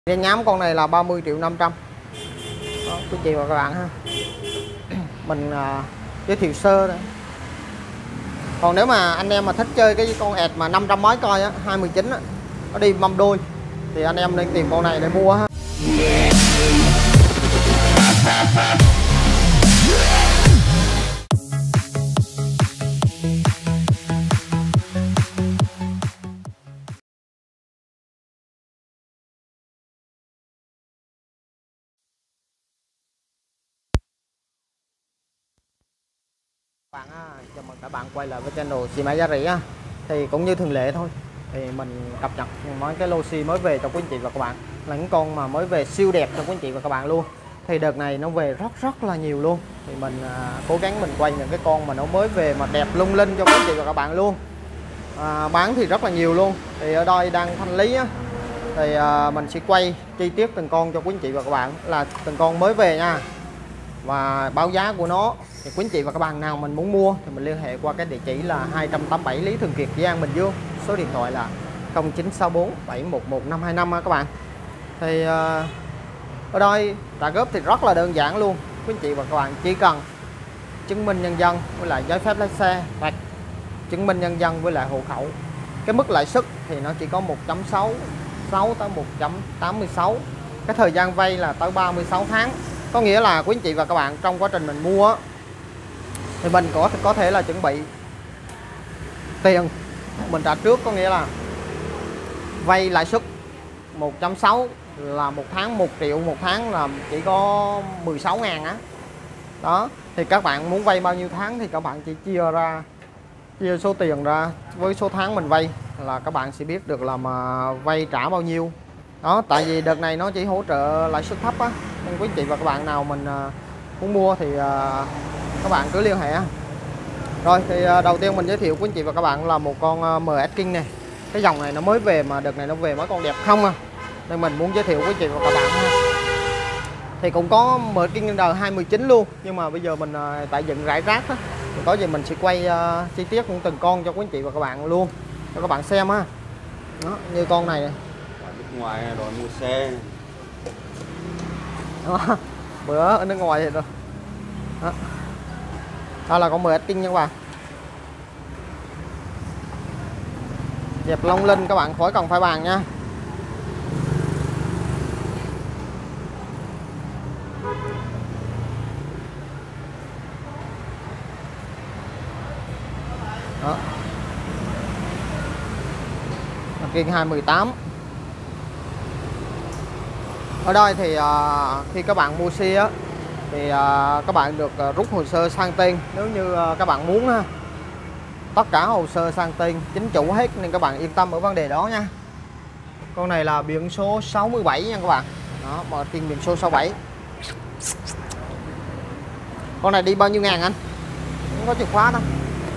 Đen nhám con này là 30.500.000. Đó, quý chị và các bạn ha. Mình giới thiệu sơ đây. Còn nếu mà anh em mà thích chơi cái con ẹt mà 500 mấy coi á, 219 á, nó đi mâm đôi thì anh em nên tìm con này để mua ha. Chào mừng các bạn quay lại với channel xi máy giá rẻ á. Thì cũng như thường lệ thôi, thì mình cập nhật mấy cái lô xi mới về cho quý anh chị và các bạn, là những con mà mới về siêu đẹp cho quý anh chị và các bạn luôn. Thì đợt này nó về rất là nhiều luôn, thì mình cố gắng mình quay những cái con mà nó mới về mà đẹp lung linh cho quý anh chị và các bạn luôn. Bán thì rất là nhiều luôn. Thì ở đây đang thanh lý á, thì mình sẽ quay chi tiết từng con cho quý anh chị và các bạn, là từng con mới về nha, và báo giá của nó. Thì quý anh chị và các bạn nào mình muốn mua thì mình liên hệ qua cái địa chỉ là 287 Lý Thường Kiệt, Dĩ An, Bình Dương. Số điện thoại là 0964 711 525 các bạn. Thì ở đây trả góp thì rất là đơn giản luôn. Quý anh chị và các bạn chỉ cần chứng minh nhân dân với lại giấy phép lái xe, hoặc chứng minh nhân dân với lại hộ khẩu. Cái mức lãi suất thì nó chỉ có 1.66 tới 1.86. Cái thời gian vay là tới 36 tháng. Có nghĩa là quý anh chị và các bạn trong quá trình mình mua thì mình có thể là chuẩn bị tiền mình trả trước, có nghĩa là vay lãi suất 1.6 là một tháng 1 triệu, một tháng là chỉ có 16.000 á. Đó, thì các bạn muốn vay bao nhiêu tháng thì các bạn chỉ chia số tiền ra với số tháng mình vay, là các bạn sẽ biết được là mà vay trả bao nhiêu. Đó, tại vì đợt này nó chỉ hỗ trợ lãi suất thấp á, nên quý anh chị và các bạn nào mình muốn mua thì các bạn cứ liên hệ. Rồi thì đầu tiên mình giới thiệu quý anh chị và các bạn là một con MS King này. Cái dòng này nó mới về, mà đợt này nó về mấy con đẹp không à, nên mình muốn giới thiệu quý anh chị và các bạn. Thì cũng có MS King R219 luôn, nhưng mà bây giờ mình tại dựng rải rác á, thì có gì mình sẽ quay chi tiết cũng từng con cho quý anh chị và các bạn luôn, cho các bạn xem ha. Đó, như con này này. Nước ngoài rồi mua xe. Đó, bữa ở nước ngoài thì rồi. Đó. Đó là con MS King nha các bạn. Dẹp long linh các bạn khỏi cần phải bàn nha. Đó. King 218. Ở đây thì khi các bạn mua xe á, thì các bạn được rút hồ sơ sang tên nếu như các bạn muốn ha. Tất cả hồ sơ sang tên chính chủ hết, nên các bạn yên tâm ở vấn đề đó nha. Con này là biển số 67 nha các bạn. Đó, mà tiền biển số 67. Con này đi bao nhiêu ngàn anh? Không có chìa khóa đâu.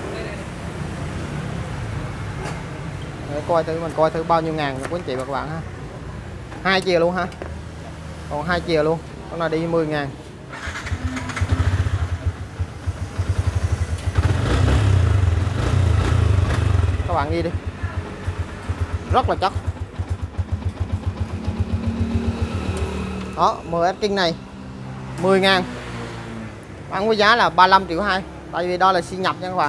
Để coi thử, mình coi thử bao nhiêu ngàn của anh chị và các bạn ha. 2 chìa luôn ha. Còn 2 chìa luôn. Con này đi 10.000. Các bạn ghi đi. Rất là chắc. Đó, MS King này 10.000. Bán với giá là 35,2 triệu. Tại vì đó là xi nhập nha các bạn.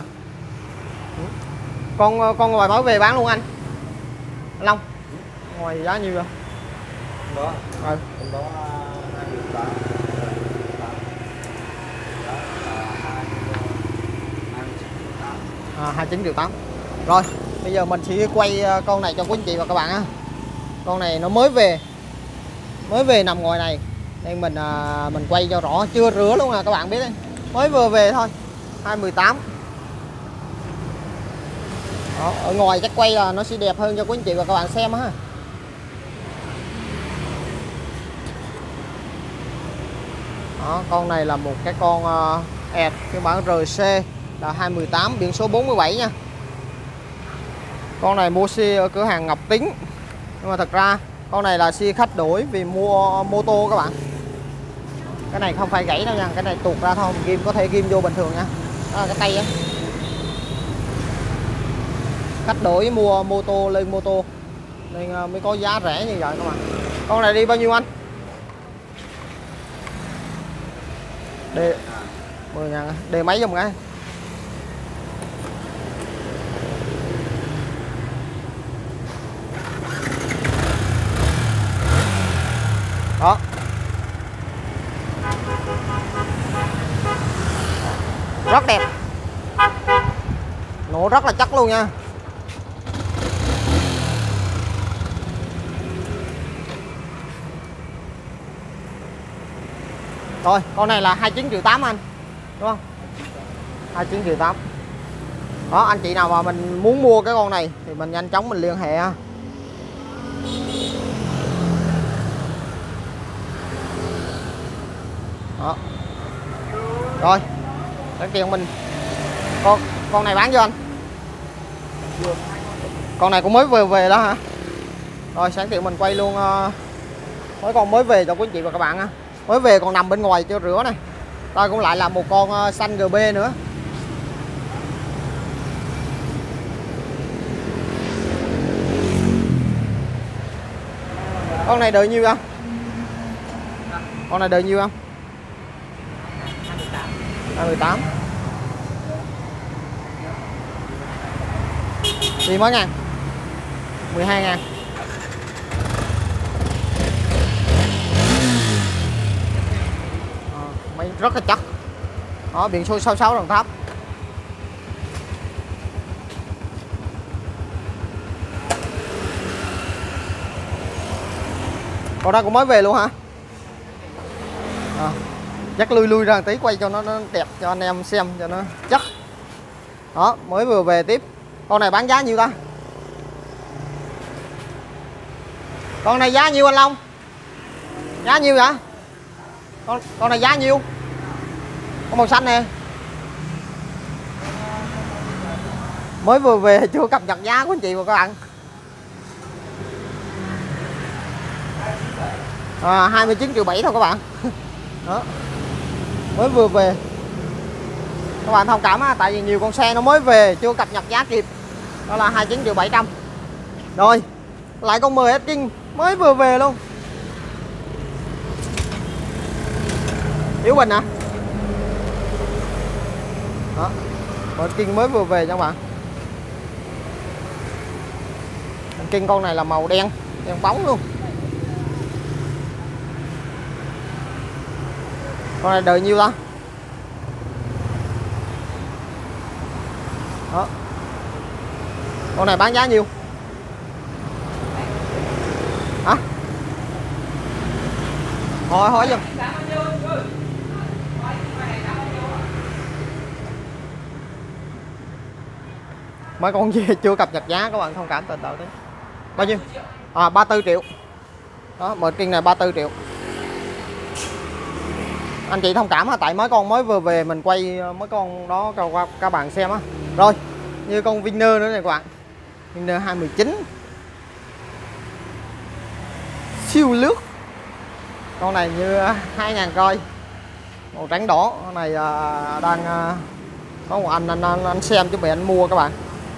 Con ngoài mới về bán luôn anh Long. Ngoài giá nhiêu rồi? Đó. Rồi. Đó 29,8 triệu. Rồi, bây giờ mình sẽ quay con này cho quý anh chị và các bạn á. Con này nó mới về nằm ngoài này, nên mình quay cho rõ, chưa rửa luôn à các bạn biết đấy. Mới vừa về thôi. 218. Đó, ở ngoài chắc quay là nó sẽ đẹp hơn cho quý anh chị và các bạn xem ha. Đó, con này là một cái con ẹt phiên bản RC là 218, biển số 47 nha. Con này mua xe ở cửa hàng Ngọc Tính, nhưng mà thật ra con này là xe khách đổi vì mua mô tô các bạn. Cái này không phải gãy đâu nha, cái này tuột ra thôi, ghim có thể ghim vô bình thường nha. Đó là cái tay á. Khách đổi mua mô tô lên mô tô nên mới có giá rẻ như vậy các bạn. Con này đi bao nhiêu anh? Đề 10.000, đề mấy dùm cái. Đó. Rất đẹp. Nổ rất là chắc luôn nha. Rồi, con này là 29 triệu 8 anh. Đúng không? 29 triệu 8. Đó, anh chị nào mà mình muốn mua cái con này thì mình nhanh chóng mình liên hệ ha. Đó. Rồi. Đáng tiền mình. Con này bán cho anh. Con này cũng mới về đó hả? Rồi sáng tiện mình quay luôn mấy con mới về cho quý anh chị và các bạn ha. Mới về còn nằm bên ngoài chưa rửa này. Đây cũng lại là một con xanh GB nữa. Con này đợi nhiêu không? Con này đợi nhiêu không? 28. Thì mấy ngàn? 12 ngàn. Máy rất là chắc. Đó, biển số 66 Đồng Tháp. Con đó cũng mới về luôn hả? Chắc lui ra một tí quay cho nó đẹp cho anh em xem cho nó chắc. Đó, mới vừa về tiếp. Con này bán giá nhiêu ta? Con này giá nhiêu anh Long? Giá nhiêu vậy? Con này giá nhiêu? Con màu xanh nè. Mới vừa về chưa cập nhật giá của anh chị và các bạn. 29 triệu 7 thôi các bạn. Đó. Mới vừa về. Các bạn thông cảm á, tại vì nhiều con xe nó mới về chưa cập nhật giá kịp. Đó là 29 triệu 700. Rồi, lại con 10 King mới vừa về luôn. Hiếu Bình hả? Đó. Một King mới vừa về cho các bạn. King con này là màu đen, đen bóng luôn. Con này đợi nhiêu ta? Đó. Con này bán giá nhiêu? Hả? Hỏi giùm. Mấy con gì chưa cập nhật giá các bạn thông cảm từ từ đấy. Bao nhiêu? 34 triệu. Đó, một King này 34 triệu. Anh chị thông cảm á, tại mấy con mới vừa về mình quay mấy con đó cho các bạn xem á. Rồi, như con Winner nữa này các bạn. Winner 219. Siêu lướt. Con này như 2.000 coi. Màu trắng đỏ. Con này đang có một anh xem chuẩn bị anh mua các bạn.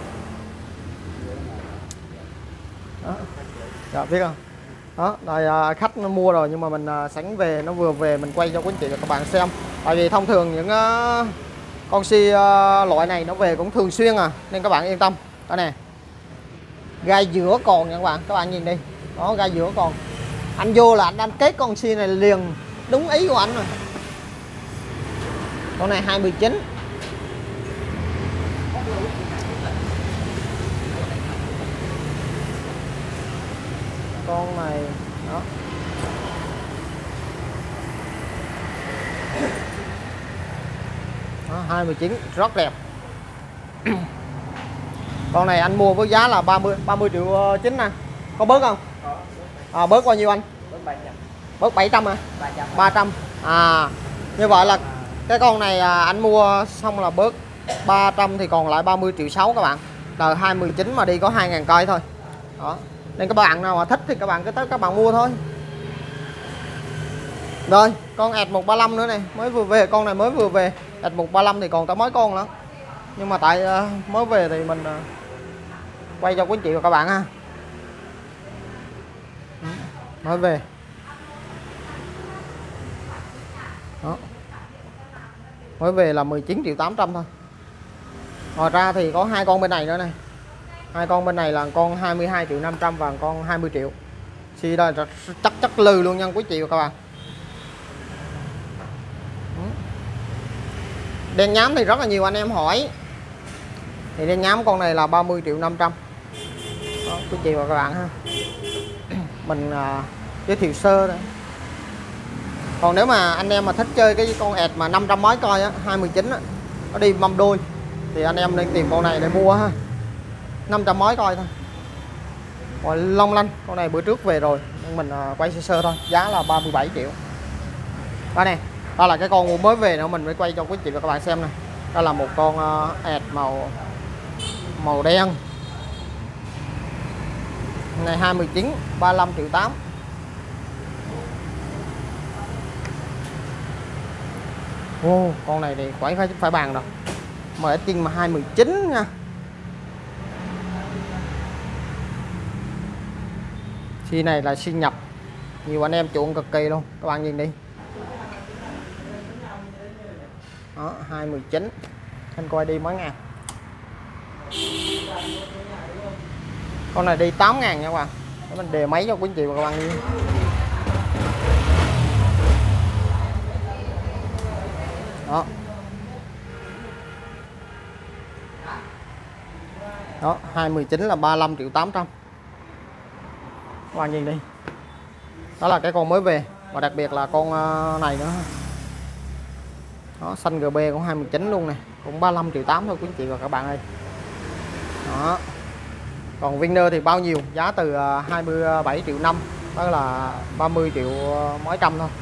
Đó. Dạ, biết không? Đó, đây khách nó mua rồi nhưng mà mình sẵn về nó vừa về mình quay cho quý anh chị và các bạn xem. Tại vì thông thường những con xe loại này nó về cũng thường xuyên nên các bạn yên tâm. Đó nè. Gai giữa còn nha các bạn nhìn đi. Đó, gai giữa còn. Anh vô là anh kết con xe này liền đúng ý của anh rồi. Con này 219. Con này đó. Đó 219 rất đẹp. Con này anh mua với giá là 30 triệu 9 nè. Có bớt không? Bớt bao nhiêu anh? Bớt 700 à? 300. Như vậy là cái con này anh mua xong là bớt 300 thì còn lại 30 triệu 6 các bạn. Tờ 219 mà đi có 2.000 cây thôi. Đó. Nên các bạn nào mà thích thì các bạn cứ tới các bạn mua thôi. Rồi, con ẹt 135 nữa này, mới vừa về, con này mới vừa về. ẹt 135 thì còn tới mấy con nữa. Nhưng mà tại mới về thì mình quay cho quý anh chị và các bạn ha. mới về. Đó. Mới về là 19.800.000 thôi. Ngoài ra thì có hai con bên này nữa này. Hai con bên này là con 22.500.000 và con 20 triệu. Xi đây chắc lư luôn nha quý chị và các bạn. Đen nhám thì rất là nhiều anh em hỏi. Thì đen nhám con này là 30.500.000. Đó, quý chị và các bạn ha. Mình giới thiệu sơ đây. Còn nếu mà anh em mà thích chơi cái con ẹt mà 500 mấy coi á, 219 á, nó đi mâm đôi thì anh em nên tìm con này để mua ha. 500 mấy coi thôi. Rồi long lanh, con này bữa trước về rồi nhưng mình quay sơ sơ thôi, giá là 37 triệu. Đây này, đó là cái con mới về nữa, mình mới quay cho quý chị và các bạn xem này. Đó là một con ẹt màu đen. Này 219, 35.800.000. Con này thì phải bàn rồi. Mở King mà 219 nha. Xi này là xi nhập. Nhiều anh em chuộng cực kỳ luôn, các bạn nhìn đi. Đó, 219. Anh coi đi mấy ngàn. Con này đi 8.000 nha các bạn. Để mình đề máy cho quý anh chị và các bạn đi. Đó. Đó, 219 là 35.800.000. Các bạn nhìn đi. Đó là cái con mới về. Và đặc biệt là con này nữa. Đó, xanh GB cũng 219 luôn này, cũng 35.800.000 thôi quý anh chị và các bạn ơi. Đó. Còn Winner thì bao nhiêu? Giá từ 27.500.000, đó là 30 triệu mấy trăm thôi.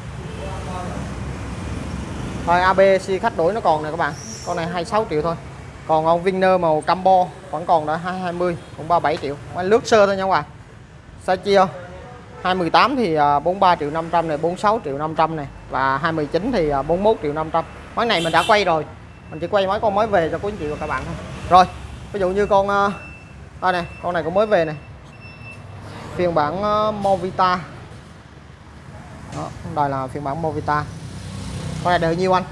Thôi ABC khách đổi nó còn nè các bạn. Con này 26 triệu thôi. Còn con Winner màu Cambo vẫn còn đã 220, cũng 37 triệu. Lướt sơ thôi nha các bạn. Sai chia 218 thì 43.500.000 này, 46.500.000 này, và 219 thì 41.500.000. Món này mình đã quay rồi. Mình chỉ quay mấy con mới về cho quý anh chị và các bạn thôi. Rồi, ví dụ như con đây này, con này cũng mới về này. Phiên bản Movita. Đó, đây là phiên bản Movita. Con này được nhiêu anh?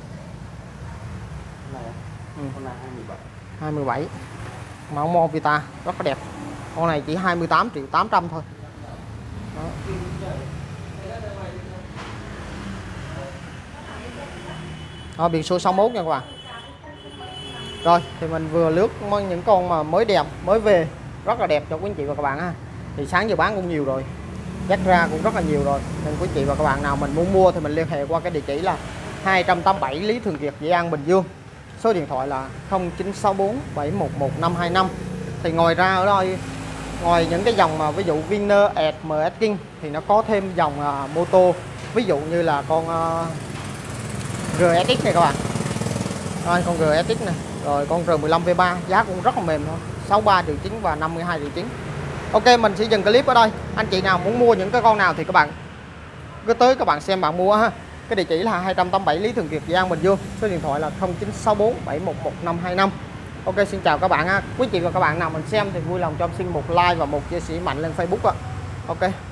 Con này 27. 27. Mẫu Movita rất là đẹp. Con này chỉ 28.800.000 thôi. Đó. Đó, biển số 61 nha các bạn. Rồi thì mình vừa lướt những con mà mới đẹp, mới về rất là đẹp cho quý anh chị và các bạn ha. Thì sáng giờ bán cũng nhiều rồi, dắt ra cũng rất là nhiều rồi, nên quý anh chị và các bạn nào mình muốn mua thì mình liên hệ qua cái địa chỉ là 287 Lý Thường Kiệt, Dĩ An, Bình Dương. Số điện thoại là 0964 711 525. Thì ngoài ra ở đây, ngoài những cái dòng mà ví dụ Winner, Edge, MS King thì nó có thêm dòng mô tô, ví dụ như là con GSX này các bạn. Đây, con GSX này, rồi con R15 V3 giá cũng rất là mềm thôi, 63.900.000 và 52.900.000. Ok, mình sẽ dừng clip ở đây. Anh chị nào muốn mua những cái con nào thì các bạn cứ tới các bạn xem bạn mua ha. Cái địa chỉ là 287 Lý Thường Kiệt, Dĩ An, Bình Dương. Số điện thoại là 0964 711 525. Ok, xin chào các bạn ha. Quý chị và các bạn nào mình xem thì vui lòng cho em xin một like và một chia sẻ mạnh lên Facebook ạ. Ok.